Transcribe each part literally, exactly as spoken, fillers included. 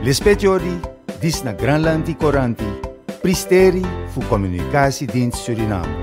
L'espetiori dis na Granlandi Coranti, pristeri fu comunicatiedienst Suriname.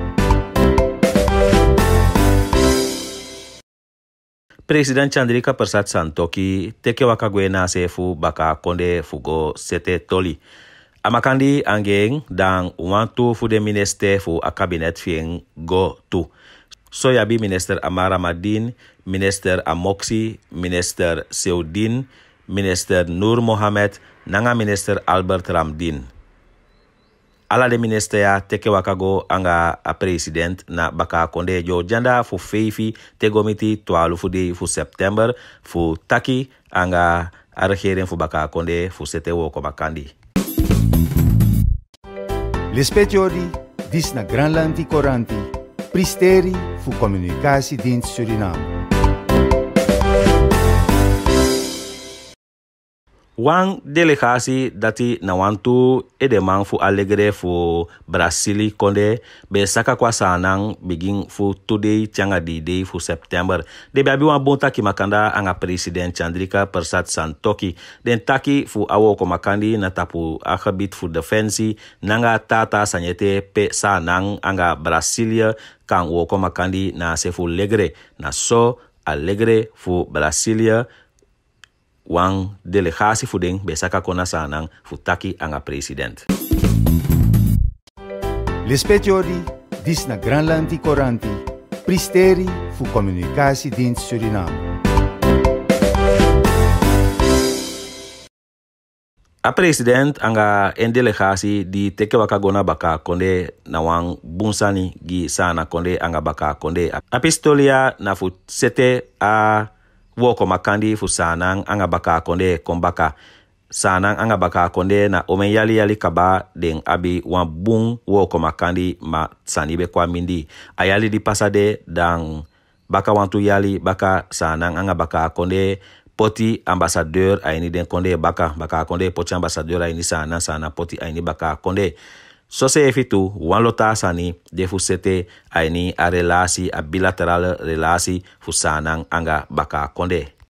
President Chandrika Persat Santokhi teke wakagwe na sefu baka konde fugo sete toli. Amakandi angeng dan wantu fu de minister fu a kabinet fieng go tu. So yabi minister Amara Madin, minister Amoksi, minister Seudin, minister Nur Mohamed, nanga minister Albert Ramdin. Ala de minister ya teke wakago anga a president na baka konde jo janda fu feifi te gomiti twaalf fu de fu september fu taki anga a regering fu baka konde fu sete wo ko bakandi. L'espetiori dis na Granlandi Coranti, pristeri fu comunicatiedienst Suriname. Wang delegatie dati na wantu edemang fu alegre fu Brasili konde be saka kwa sanang begin fu today changa di day fu September. De babi wan bonta ki makanda anga president Chandrika Persat Santokhi den taki fu awo ko makandi na tapu akhabit fu defensi nanga tata sanyete pe sanang anga Brasilia kan wo ko makandi na se fu legre na so alegre fu Brasilia wang delegatie fu ding besaka kona sanang fu taki anga president. L'espetiori dis na Granlandi Coranti, pristeri fu comunicatiedienst Suriname. A president anga en delegatie di teke wakagona baka konde na wang bunsani gi sana konde anga baka konde. A pistolia na fu sete a woko makandi fu sanang anga baka konde kombaka sanang anga baka konde na omen yali yali kaba den abi wan bung woko makandi ma sanibe kwa mindi ayali di pasade dan baka wantu yali baka sanang anga baka konde poti ambassadeur aini den konde baka baka konde poti ambassadeur aini sana sana poti aini baka konde. So se efitu, wan lota sani de fu sete aini a relasi, a bilateral relasi fu sanang anga baka konde.